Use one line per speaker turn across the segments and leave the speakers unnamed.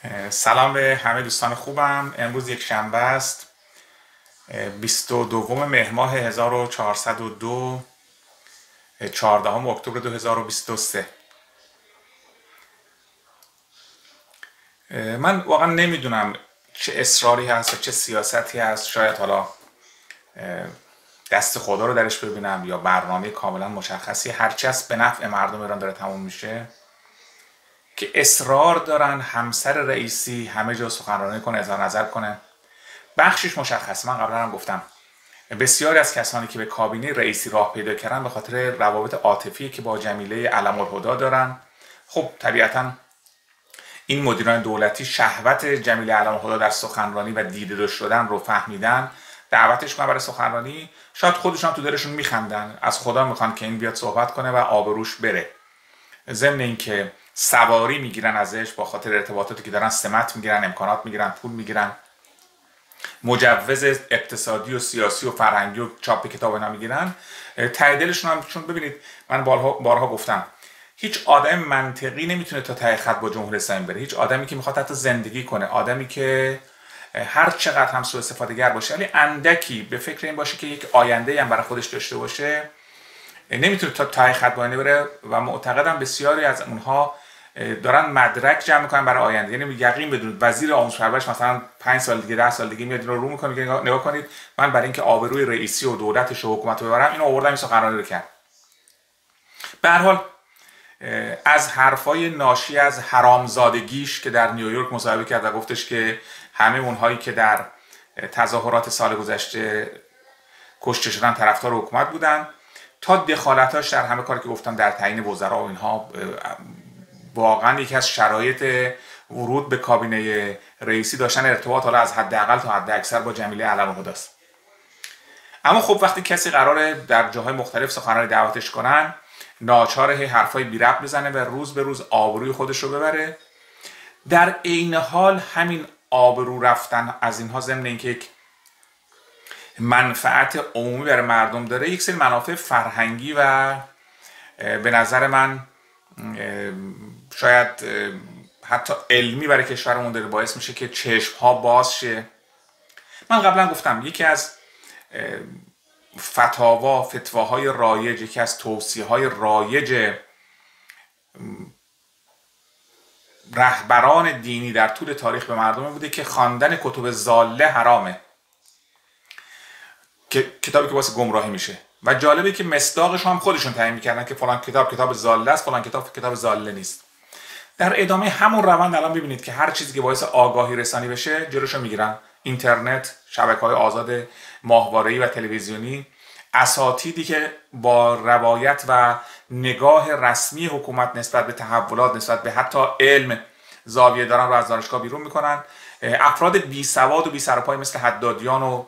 سلام به همه دوستان خوبم. امروز یک شنبه است، 22 مهر ماه 1402، 14 اکتبر 2023. من واقعا نمیدونم چه اصراری هست و چه سیاستی هست. شاید حالا دست خدا رو درش ببینم یا برنامه کاملا مشخصی، هرچی هست به نفع مردم ایران داره تموم میشه، که اصرار دارن همسر رئیسی همه جا سخنرانی کنه، اظهار نظر کنه. بخشش مشخص، من قبلا هم گفتم بسیاری از کسانی که به کابینه رئیسی راه پیدا کردن به خاطر روابط عاطفی که با جمیله علم الهدی دارن. خب طبیعتا این مدیران دولتی شهوت جمیله علم الهدی در سخنرانی و دیده داشت شدن رو فهمیدن، دعوتش کنن برای سخنرانی. شاید خودشون تو دلشون میخندن، از خدا میخوان که این بیاد صحبت کنه و آبروش بره. ضمن اینکه سواری میگیرن ازش با خاطر ارتباطاتی که دارن، سمت میگیرن، امکانات میگیرن، پول میگیرن، مجوز اقتصادی و سیاسی و فرهنگی و چاپ کتاب اینا میگیرن. ته دلشون هم، چون ببینید من بارها گفتم هیچ آدم منطقی نمیتونه تا ته خط با جمهوری اسلامی بره. هیچ آدمی که میخواد حتی زندگی کنه، آدمی که هر چقدر هم سوء استفاده گر باشه ولی اندکی به فکر این باشه که یک آینده هم برای خودش داشته باشه، نمیتونه تا ته خط با اینه بره. و معتقدم بسیاری از اونها دارن مدرک جمع میکنن برای آینده. یعنی یقین بدونید وزیر آموزش پرورش مثلا 5 سال دیگه 10 سال دیگه میاد اینو رو میکنه، میگه نگاه کنید من برای اینکه آبروی رئیسی و دولتش و حکومت رو ببرم اینو آوردم این سخنرانی رو کرد. به هر حال از حرفای ناشی از حرامزادگیش که در نیویورک مصاحبه کرد و گفتش که همه اونهایی که در تظاهرات سال گذشته کشته شدن طرفدار حکومت بودن، تا دخالتاش در همه کاری که گفتم در تعیین وزرا و اینها، واقعا یکی از شرایط ورود به کابینه رئیسی داشتن ارتباط حالا از حداقل تا حد اکثر با جمیله علم الهدی است. اما خب وقتی کسی قراره در جاهای مختلف سخنرانی دعوتش کنن، ناچار حرفای بی ربط بزنه و روز به روز آبروی خودش رو ببره. در عین حال همین آبرو رفتن از اینها، ضمن اینکه یک منفعت عمومی برای مردم داره، یک سری منافع فرهنگی و به نظر من شاید حتی علمی برای کشورمون داره، باعث میشه که چشم ها باز شه. من قبلا گفتم یکی از فتواهای رایج، یکی از توصیه های رایج رهبران دینی در طول تاریخ به مردم بوده که خواندن کتب ضاله حرامه، که کتابی که واسه گمراهی میشه. و جالبه که مصداقش هم خودشون تعیین میکردن که فلان کتاب ضاله است، فلان کتاب ضاله نیست. در ادامه همون روند الان ببینید که هر چیزی که باعث آگاهی رسانی بشه جلوشو میگیرن. اینترنت، شبکه‌های آزاد ماهواره‌ای و تلویزیونی، اساتیدی که با روایت و نگاه رسمی حکومت نسبت به تحولات، نسبت به حتی علم زاویه دارن رو از دانشگاه بیرون میکنن. افراد بی سواد و بی سر و پای مثل حدادیان و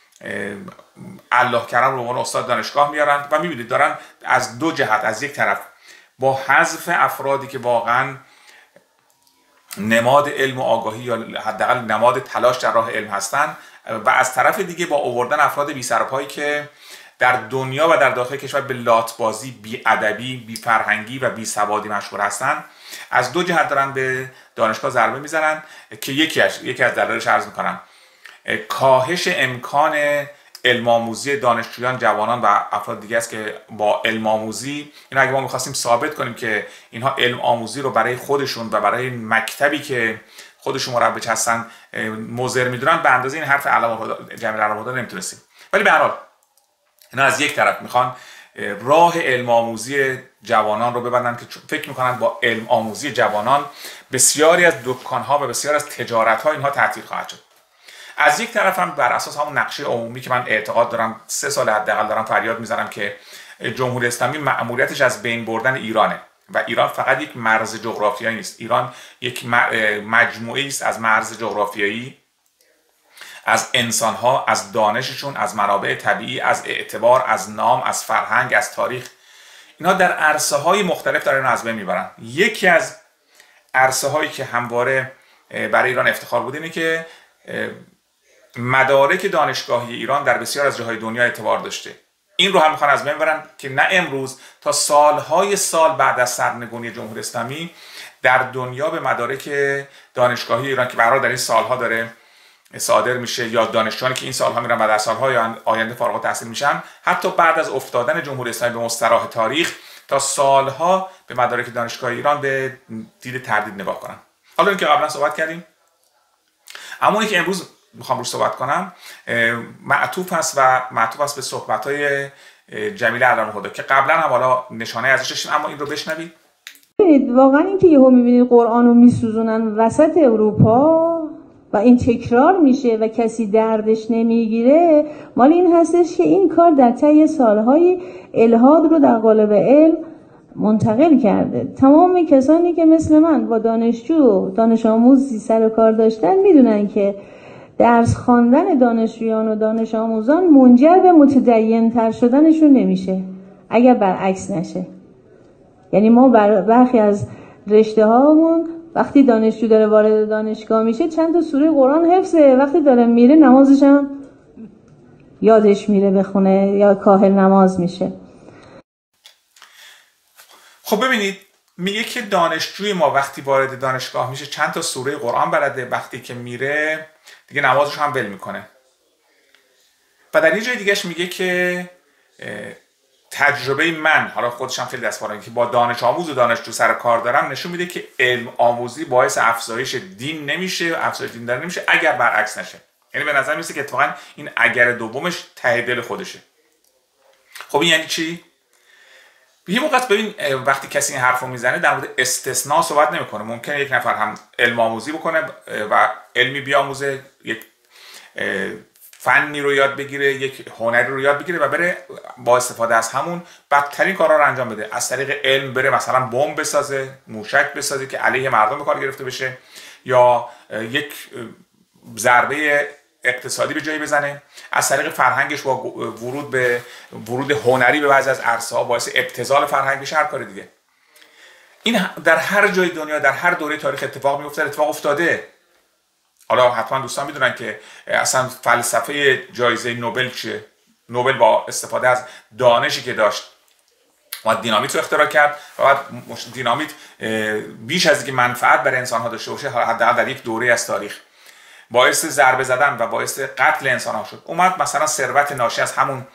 الله کرم رو به عنوان استاد دانشگاه میارن و میبینید دارن از دو جهت، از یک طرف با حذف افرادی که واقعا نماد علم و آگاهی یا حداقل نماد تلاش در راه علم هستن، و از طرف دیگه با آوردن افراد بی سر و پایی که در دنیا و در داخل کشور به لاتبازی، بی ادبی، بی فرهنگی و بی سوادی مشهور هستن. از دو جهت دارن به دانشگاه ضربه میزنن که یکی از دلایلش عرض میکنم کاهش امکان علم آموزی دانشجویان، جوانان و افراد دیگه است که با علم آموزی، این اگه ما می‌خواستیم ثابت کنیم که اینها علم آموزی رو برای خودشون و برای مکتبی که خودشون مربیش هستن مضر میدونن، به اندازه این حرف جمیله علم الهدی نمیتونستیم. ولی به هر حال اینا از یک طرف میخوان راه علم آموزی جوانان رو ببندن که فکر میکنن با علم آموزی جوانان بسیاری از دکان‌ها و بسیاری از تجارت‌ها اینها تعطیل خواهد شد. از یک طرف هم بر اساس همون نقشه عمومی که من اعتقاد دارم 3 سال حداقل دارم فریاد میزنم که جمهوری اسلامی مأموریتش از بین بردن ایرانه و ایران فقط یک مرز جغرافیایی نیست. ایران یک مجموعه است از مرز جغرافیایی، از انسانها، از دانششون، از منابع طبیعی، از اعتبار، از نام، از فرهنگ، از تاریخ. اینا در عرصه‌های مختلف دارن از بین میبرن. یکی از عرصه‌هایی که همواره برای ایران افتخار بود اینه که مدارک دانشگاهی ایران در بسیار از جاهای دنیا اعتبار داشته. این رو هم میخوان از بین ببرن که نه امروز، تا سالهای سال بعد از سرنگونی جمهوری اسلامی در دنیا به مدارک دانشگاهی ایران که برای در این سالها داره صادر میشه یا دانشجویانی که این سالها میرن و در سالهای آینده فارغ التحصیل میشن، حتی بعد از افتادن جمهوری اسلامی به مستراح تاریخ تا سالها به مدارک دانشگاهی ایران به دید تردید نگاه کنن. حالا اینکه قبلا صحبت کردیم، اما اونی که امروز میخوام روش صحبت کنم معطوف است به صحبت‌های جمیل علام‌الهدی که قبلا هم حالا نشانه ازش داشتیم، اما این رو بشنوید.
واقعا اینکه یهو میبینید قرآن رو میسوزونن وسط اروپا و این تکرار میشه و کسی دردش نمیگیره، مال این هستش که این کار در طی سالهای الحاد رو در قالب علم منتقل کرده. تمام کسانی که مثل من با دانشجو و دانش آموزی سر و کار داشتن میدونن که درس خواندن دانشجویان و دانش آموزان منجر به متدین تر شدنشون نمیشه اگر برعکس نشه. یعنی ما برخی از رشته هامون وقتی دانشجو داره وارد دانشگاه میشه چند تا سوره قرآن حفظه، وقتی داره میره نمازش هم یادش میره بخونه یا کاهل نماز میشه.
خب ببینید، میگه که دانشجوی ما وقتی وارد دانشگاه میشه چند تا سوره قرآن بلده، وقتی که میره دیگه نمازش هم ول میکنه. و در یه جای دیگهش میگه که تجربه من، حالا خودش هم خیلی دستواره که با دانش آموز و دانشجو سر کار دارم، نشون میده که علم آموزی باعث افزایش دین نمیشه، افزایش دین دار نمیشه اگر برعکس نشه. یعنی به نظر میاد که اتفاقا این اگر دومش ته دل خودشه. خب این یعنی چی؟ یه موقع ببین وقتی کسی این حرفو میزنه در مورد استثناء صحبت نمیکنه. ممکنه یک نفر هم علم آموزی بکنه و علمی بیاموزه، یک فنی رو یاد بگیره، یک هنری رو یاد بگیره و بره با استفاده از همون بدترین کارا رو انجام بده. از طریق علم بره مثلا بمب بسازه، موشک بسازه که علیه مردم به کار گرفته بشه، یا یک ضربه اقتصادی به جایی بزنه. از طریق فرهنگش با ورود هنری به بعضی از عرصه‌ها باعث ابتذال فرهنگ بشه، هر کار دیگه. این در هر جای دنیا در هر دوره تاریخ اتفاق میفته، اتفاق افتاده. حالا حتما دوستان میدونن که اصلا فلسفه جایزه نوبل چیه؟ نوبل با استفاده از دانشی که داشت و دینامیت رو اختراع کرد و بعد دینامیت بیش از اینکه منفعت برای انسان ها داشته باشه، حداقل در یک دوره از تاریخ باعث ضربه زدن و باعث قتل انسان ها شد. اومد مثلا ثروت ناشی از همون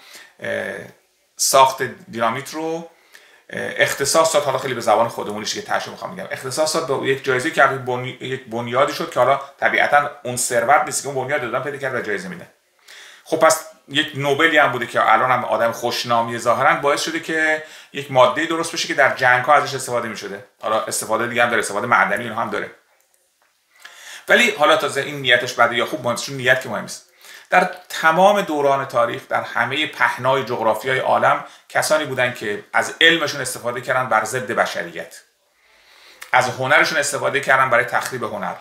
ساخت دینامیت رو اختصاص داد. حالا خیلی به زبان خودمونیش که ترجمه میخوام بگم، اختصاص داد به یک جایزه که یک بنیادی شد که حالا طبیعتا اون ثروت نیست که اون بنیاد دادن پیدا کرد و جایزه میده. خب پس یک نوبلی هم بوده که الان هم آدم خوشنامی ظاهرا باعث شده که یک ماده درست بشه که در جنگ ها ازش استفاده میشده. حالا استفاده دیگه هم داره، استفاده معدنی اینها هم داره. ولی حالا تازه این نیتش بده یا خوب، مهمش نیت که مهم است. در تمام دوران تاریخ در همه پهنای جغرافیای عالم کسانی بودن که از علمشون استفاده کردن بر ضد بشریت، از هنرشون استفاده کردن برای تخریب هنر،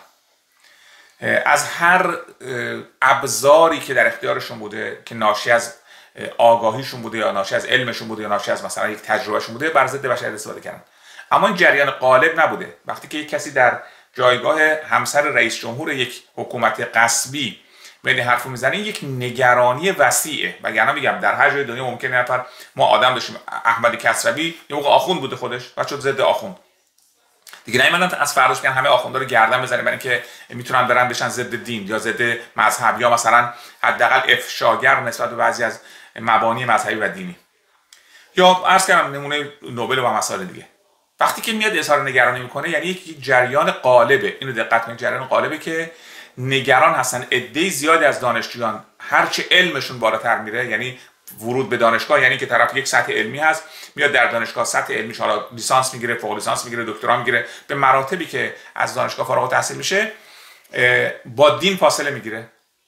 از هر ابزاری که در اختیارشون بوده که ناشی از آگاهیشون بوده یا ناشی از علمشون بوده یا ناشی از مثلا یک تجربهشون بوده بر ضد بشریت استفاده کردن. اما این جریان غالب نبوده. وقتی که یک کسی در جایگاه همسر رئیس جمهور یک حکومت غصبی بین حرفو میزنه، یک نگرانی وسیعه. وگرنه میگم در هر جای دنیا ممکنه نفر، ما آدم داشتیم احمد کسروی یه موقع آخوند بوده خودش و شد ضد آخوند دیگه، نمیدونن از فرداش میگن همه آخوندا رو گردن بزنیم برای اینکه میتونن برن بشن ضد دین یا ضد مذهب یا مثلا حداقل افشاگر نسبت به بعضی از مبانی مذهبی و دینی، یا عرض کردم نمونه نوبل و مسائل دیگه. وقتی که میاد اظهار نگرانی میکنه یعنی یک جریان غالبه. اینو دقت کنید، جریان غالبه که نگران هستن. عده زیادی از دانشجویان هرچه علمشون بالاتر میره، یعنی ورود به دانشگاه یعنی که طرف یک سطح علمی هست، میاد در دانشگاه سطح علمیش حالا لیسانس میگیره، فوق لیسانس میگیره، دکترا میگیره، به مراتبی که از دانشگاه فارغ التحصیل میشه، با دین فاصله میگیره.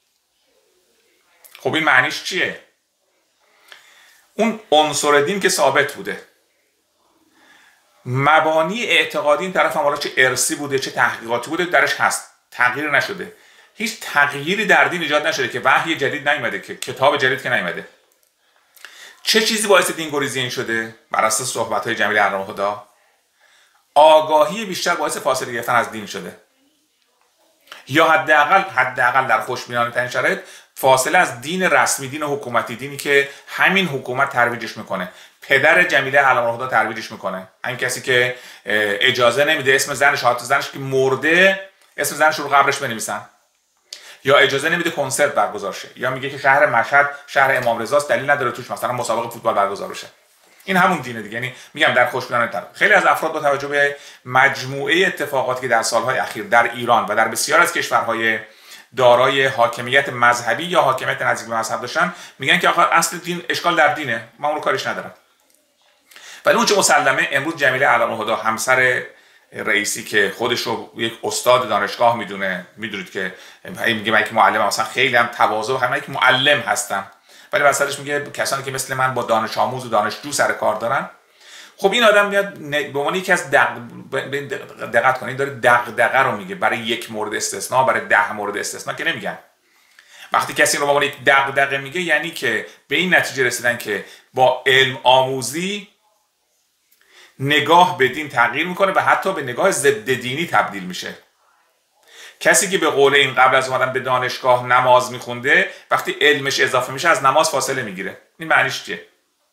خب این معنیش چیه؟ اون عنصر دین که ثابت بوده، مبانی اعتقادی این طرف هم حالا چه ارثی بوده چه تحقیقاتی بوده درش هست، تغییر نشده. هیچ تغییری در دین ایجاد نشده که وحی جدید نیومده، که کتاب جدید که نیومده. چه چیزی باعث دینگریزی این شده؟ بر اساس صحبت‌های جمیل علام‌الهدی، آگاهی بیشتر باعث فاصله گرفتن از دین شده، یا حداقل در خوشبینانه ترین شرایط فاصله از دین رسمی، دین حکومتی، دینی که همین حکومت ترویجش میکنه. پدر جمیله علام‌الهدی ترویجش میکنه. همین کسی که اجازه نمیده اسم زنش، حتی زنش که مرده، اسم زنش رو قبرش بنویسن، یا اجازه نمیده کنسرت برگزار شه، یا میگه که شهر مشهد شهر امام رضاست، دلیل نداره توش مثلا مسابقه فوتبال برگزار بشه. این همون دینه دیگه. یعنی میگم در خوشبینانه تر خیلی از افراد با توجه به مجموعه اتفاقاتی که در سالهای اخیر در ایران و در بسیار از کشورهای دارای حاکمیت مذهبی یا حاکمیت نزدیک به مذهب داشتن، میگن که آخر اصل دین اشکال در دینه، من اون رو کارش ندارم. ولی اون چه مسلمه امروز جمیله علام‌الهدی همسر رئیسی که خودش رو یک استاد دانشگاه میدونه، میدونید که میگه من که معلمم، مثلا خیلی هم تواضع، همه که معلم هستم، ولی وسطش میگه کسانی که مثل من با دانش آموز و دانشجو سر کار دارن. خب این آدم میاد به عنوان یکی از دقت کنید داره دغدغه رو میگه برای یک مورد استثناء، برای 10 مورد استثناء که نمیگن. وقتی کسی رو به عنوان یک دغدغه میگه یعنی که به این نتیجه رسیدن که با علم آموزی نگاه به دین تغییر میکنه و حتی به نگاه ضد دینی تبدیل میشه. کسی که به قول این قبل از اومدن به دانشگاه نماز میخونده، وقتی علمش اضافه میشه از نماز فاصله میگیره. این معنیش چیه؟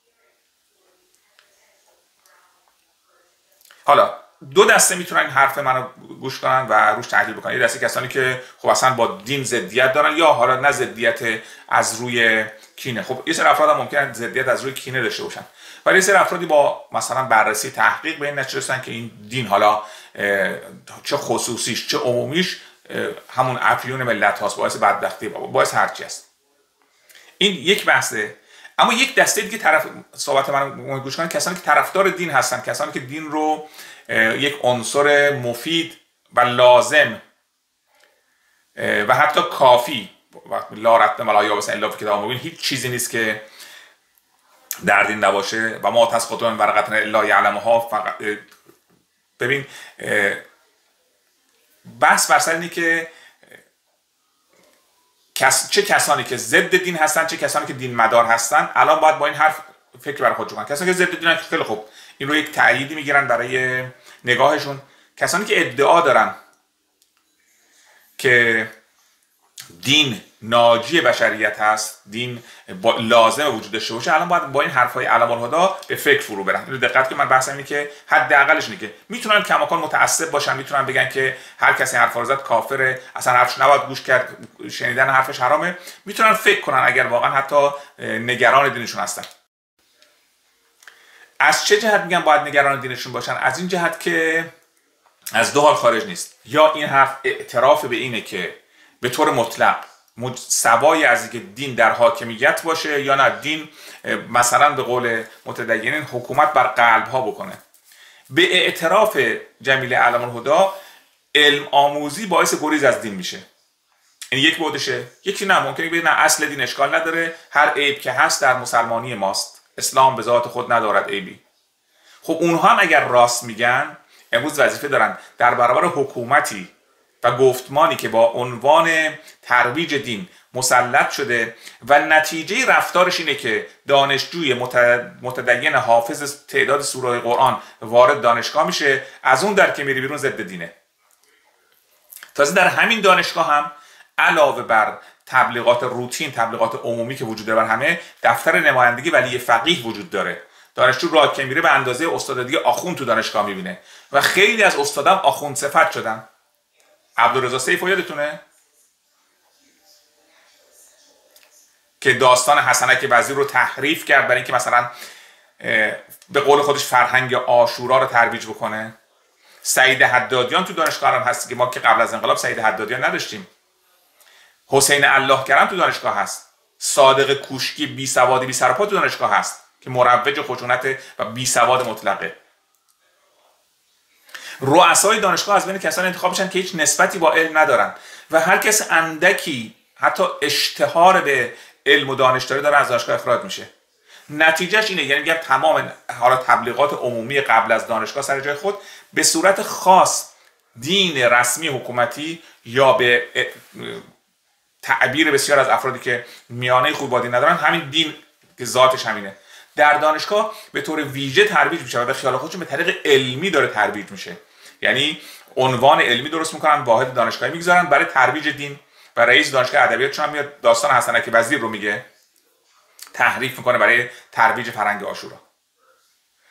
حالا دو دسته میتونن این حرف منو گوش کنن و روش تحلیل بکنن. یه دسته کسانی که خب اصلا با دین ضدیت دارن، یا حالا نه ضدیت از روی کینه. خب یه سری افراد هم ممکنه ضدیت از روی کینه داشته باشن، ولی یه سری افرادی با مثلا بررسی تحقیق به این نتیجه رسیدن که این دین حالا چه خصوصیش چه عمومیش همون افیون ملت هاست، باعث بدبختی، باعث هرچی است. این یک بحثه. اما یک دسته دیگه طرف صحبت من گوش کنن، کسانی که طرفدار دین هستن، کسانی که دین رو یک عنصر مفید و لازم و حتی کافی، لا رتب ولا یابس الا فی کتاب مبین، هیچ چیزی نیست که در دین نباشه و ما تسقط من ورقه الا یعلمها. فقط ببین بحث بر سر اینه که چه کسانی که ضد دین هستن، چه کسانی که دین مدار هستن، الان باید با این حرف فکر برای خودشون کنن. کسانی که ضد دینن خیلی خوب این رو یک تأییدی میگیرن برای نگاهشون. کسانی که ادعا دارن که دین ناجی بشریت هست، دین لازم وجود داشته باشه، الان باید با این حرفای علام‌الهدی به فکر فرو برن. اینو دقت که من بحثم اینه که حداقلش اینه که میتونن کماکان متعصب باشن، میتونن بگن که هر کسی حرفا رو زد کافره، اصلا حرفش نباید گوش کرد، شنیدن حرفش حرامه. میتونن فکر کنن اگر واقعا حتی نگران دینشون هستن. از چه جهت میگن باید نگران دینشون باشن؟ از این جهت که از دو حال خارج نیست. یا این حرف اعتراف به اینه که به طور مطلق سوای از اینکه دین در حاکمیت باشه، یا نه دین مثلا به قول متدینین حکومت بر قلب ها بکنه. به اعتراف جمیله علام‌الهدی علم آموزی باعث گریز از دین میشه. این یک بودشه. یکی نه، ممکنه بگه نه اصل دین اشکال نداره، هر عیب که هست در مسلمانی ماست، اسلام به ذات خود ندارد عیبی. خب اونها هم اگر راست میگن، امروز وظیفه دارن در برابر حکومتی و گفتمانی که با عنوان ترویج دین مسلط شده و نتیجه رفتارش اینه که دانشجوی متدین حافظ تعداد سوره قرآن وارد دانشگاه میشه، از اون در که میری بیرون ضد دینه. تازه در همین دانشگاه هم علاوه بر تبلیغات روتین، تبلیغات عمومی که وجود داره بر همه، دفتر نمایندگی ولی فقیه وجود داره. دانشجو راه که میره به اندازه استادی آخوند تو دانشگاه میبینه و خیلی از استادان آخوند صفت شدن. عبدالرضا سیف یادتونه که داستان حسنک وزیر رو تحریف کرد برای اینکه مثلا به قول خودش فرهنگ عاشورا رو ترویج بکنه. سعید حدادیان تو دانشگاه هم هست که ما که قبل از انقلاب سعید حدادیان نداشتیم. حسین الله کرم تو دانشگاه هست. صادق کوشکی بی سواد بی سر و پا تو دانشگاه هست که مروج خشونت و بی سواد مطلقه. رؤسای دانشگاه از بین کسانی انتخاب میشن که هیچ نسبتی با علم ندارن و هر کس اندکی حتی اشتهار به علم و دانش داره از دانشگاه اخراج میشه. نتیجهش اینه، یعنی میگم تمام حالا تبلیغات عمومی قبل از دانشگاه سر جای خود به صورت خاص دین رسمی حکومتی یا به تعبیر بسیار از افرادی که میانه خوب با دین ندارن همین دین که ذاتش همینه، در دانشگاه به طور ویژه ترویج میشه و به خیال خودشون به طریق علمی داره ترویج میشه. یعنی عنوان علمی درست میکنن، واحد دانشگاهی میگذارن برای ترویج دین و رئیس دانشگاه ادبیات چون میاد داستان حسنک وزیر رو میگه، تحریف میکنه برای ترویج فرهنگ عاشورا.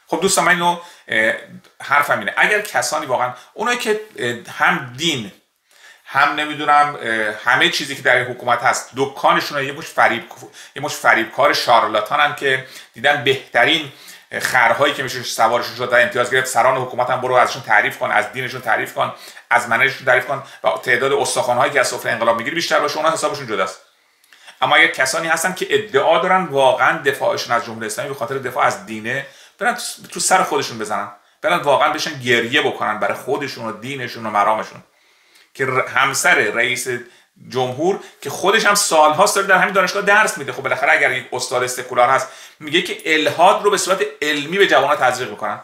خب دوستان من اینو حرفم اینه، اگر کسانی واقعا اونایی که هم دین هم نمیدونم همه چیزی که در این حکومت هست دکانشون یه مش فریبکار شارلاتانن که دیدن بهترین خرهایی که میشه سوارشون شد و امتیاز گرفت، سران حکومت هم برو ازشون تعریف کن، از دینشون تعریف کن، از منهجشون تعریف کن و تعداد استخوان‌هایی که از سفره انقلاب میگیری بیشتر باشه، اونها حسابشون جداست. اما اگر کسانی هستن که ادعا دارن واقعا دفاعشون از جمهوری اسلامی به خاطر دفاع از دینه، برن تو سر خودشون بزنن، برن واقعا بشن گریه بکنن برای خودشون و دینشون و مرامشون، که همسر رئیس جمهور که خودش هم سال‌هاست داره در همین دانشگاه درس میده. خب بالاخره اگر یک استاد سکولار هست میگه که الحاد رو به صورت علمی به جوان‌ها تزریق میکنن،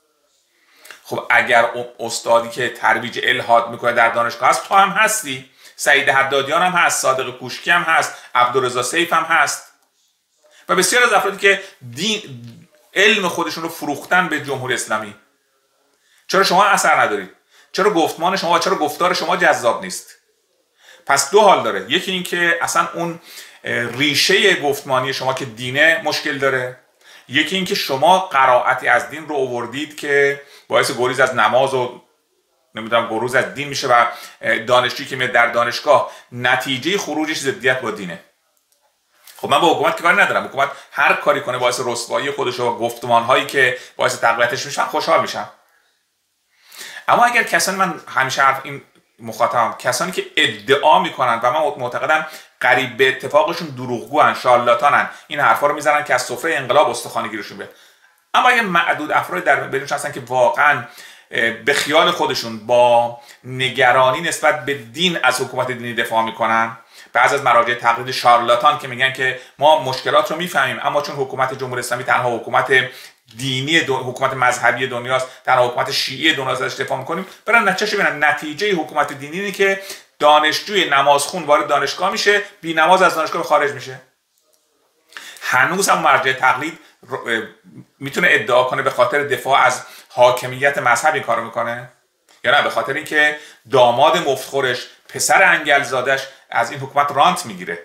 خب اگر استادی که ترویج الحاد میکنه در دانشگاه هست، تو هم هستی، سعید حدادیان هم هست، صادق کوشکی هم هست، عبدالرضا سیف هم هست و بسیار از افرادی که علم خودشون رو فروختن به جمهوری اسلامی. چرا شما اثر ندارید؟ چرا گفتمان شما، چرا گفتار شما جذاب نیست؟ پس دو حال داره، یکی این که اصلا اون ریشه گفتمانی شما که دینه مشکل داره، یکی این که شما قرائتی از دین رو آوردید که باعث گریز از نماز و نمیدونم گریز از دین میشه و دانشجویی که میاد در دانشگاه نتیجه خروجش ضدیت با دینه. خب من با حکومت که کاری ندارم، حکومت هر کاری کنه باعث رسوایی خودش و گفتمان‌هایی که باعث تقویتش میشن خوشحال میشم. اما اگر کسانی، من همیشه حرف این مخاطبم، کسانی که ادعا میکنن و من معتقدم قریب به اتفاقشون دروغگوان، شارلاتانن، این حرفا رو میزنن که از سفره انقلاب استخوانی گیرشون بیاد. اما اگر معدود افراد در بینشون هستن که واقعا به خیال خودشون با نگرانی نسبت به دین از حکومت دینی دفاع میکنن، بعضی از مراجع تقلید شارلاتان که میگن که ما مشکلات رو میفهمیم اما چون حکومت جمهوری اسلامی تنها حکومت دینی حکومت مذهبی دنیاست، تنها حکومت شیعی دنیاست، ازش دفاع میکنیم، برن نتیجه ببینن. نتیجه حکومت دینی اینه که دانشجوی نمازخون وارد دانشگاه میشه، بی نماز از دانشگاه خارج میشه. هنوز هم مرجع تقلید میتونه ادعا کنه به خاطر دفاع از حاکمیت مذهب این کارو میکنه، یا نه به خاطر اینکه داماد مفتخورش، پسر انگلزادش از این حکومت رانت میگیره.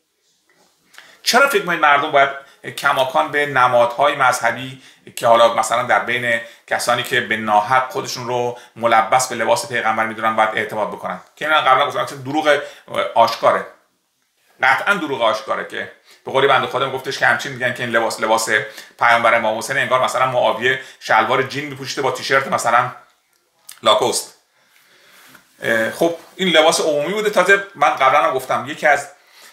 چرا فکر می‌کنید مردم باید کماکان به نمادهای مذهبی که حالا مثلا در بین کسانی که به ناحق خودشون رو ملبس به لباس پیغمبر میدونن باید اعتماد بکنن؟ که اینا قبلا گفتم دروغ آشکاره، قطعا دروغ آشکاره، که به قولی بنده خودم گفتش که همچین میگن که این لباس پیامبر امام حسین، انگار مثلا معاویه شلوار جین میپوشیده با تیشرت مثلا لاکوست. خب این لباس عمومی بوده. تازه من قبلا هم گفتم یکی از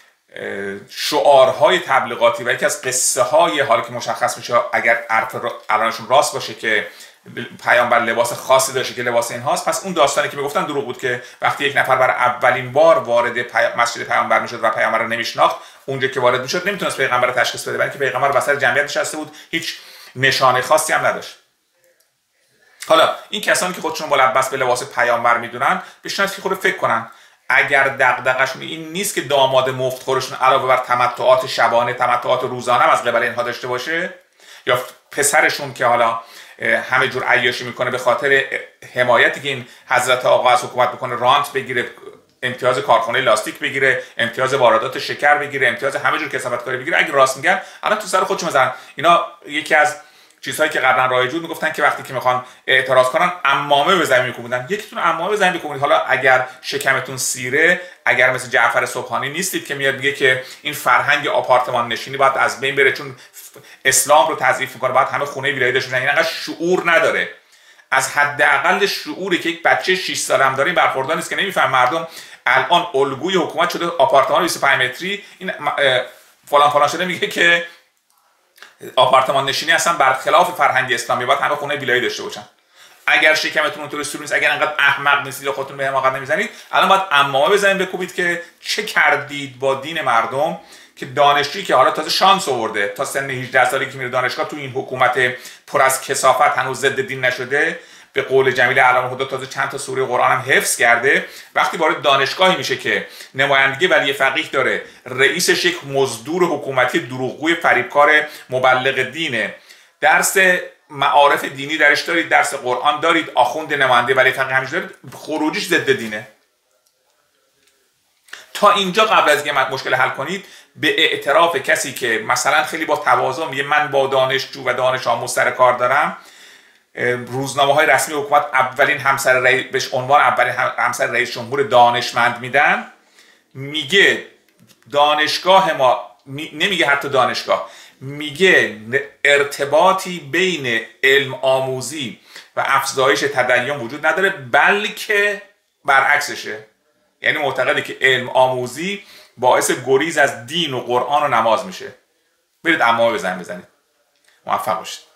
شعارهای تبلیغاتی و یکی از قصه های حالا که مشخص میشه اگر الانشون راست باشه که پیامبر لباس خاصی داشته که لباس این هاست، پس اون داستانی که میگفتن دروغ بود که وقتی یک نفر برای اولین بار وارد مسجد پیامبر میشد و پیامبر رو نمیشناخت، اونجا که وارد میشد نمیتونست پیغمبر رو تشخیص بده، بلکه پیغمبر وسط جمعیت نشسته بود، هیچ نشانه خاصی هم نداشت. حالا این کسانی که خودشون ملبس به لباس پیامبر میدونن بشنن که خود فکر کنن اگر دغدغه‌شون این نیست که داماد مفتخورشون علاوه بر تمتعات شبانه تمتعات روزانه هم از قبل اینها داشته باشه، یا پسرشون که حالا همه جور عیاشی میکنه به خاطر حمایتی که این حضرت آقا از حکومت میکنه، رانت بگیره، امتیاز کارخانه لاستیک بگیره، امتیاز واردات شکر بگیره، امتیاز همه جور کسبتکاری بگیره، اگه راست میگن الان تو سر خودشون بزنن. اینا یکی از چیزهایی که قبلا رایج بود میگفتن که وقتی که میخوان اعتراض کنن عمامه به زمین میکوبیدن. یکیتون عمامه به زمین میکوبید. حالا اگر شکمتون سیره، اگر مثل جعفر سبحانی نیستید که میاد میگه که این فرهنگ آپارتمان نشینی باید از بین بره چون اسلام رو تضعیف میکنه، باید همه خونه ویلایی داشته باشن، این انقدر شعور نداره. از حداقل شعوری که یک بچه 6 ساله هم داره این برخوردار نیست که نمیفهم مردم الان الگوی حکومت شده آپارتمان 25 متری، این فلان شده میگه که آپارتمان نشینی اصلا برخلاف فرهنگ اسلامی، باید همه خونه ویلایی داشته باشن. اگر شکمتون اونطوری سور نیست، اگر انقدر احمق نیستید و خودتون به حماقت نمیزنید، الان باید عمامه بزنید بکوبید که چه کردید با دین مردم که دانشجویی که حالا تازه شانس آورده تا سن 18 سالگی که میره دانشگاه تو این حکومت پر از کثافت هنوز ضد دین نشده، به قول جمیل علام الهدی تازه چند تا سوره قرآن هم حفظ کرده، وقتی وارد دانشگاهی میشه که نمایندگی ولی فقیه داره، رئیسش یک مزدور حکومتی دروغگوی فریبکار مبلغ دینه، درس معارف دینی درش دارید، درس قرآن دارید، آخوند نماینده ولی فقیه همیشه دارید، خروجیش ضد دینه. تا اینجا قبل از اینکه مشکل حل کنید به اعتراف کسی که مثلا خیلی با تواضع میگه من با دانشجو و دانش آموز سر کار دارم، روزنامه‌های رسمی حکومت اولین همسر رئیس بهش عنوان اولین همسر رئیس جمهور دانشمند میدن، میگه دانشگاه ما، نمیگه حتی دانشگاه، میگه ارتباطی بین علم آموزی و افزایش تدین وجود نداره، بلکه برعکسشه. یعنی معتقده که علم آموزی باعث گریز از دین و قرآن و نماز میشه. برید عمامه بزنید. موفق باشید.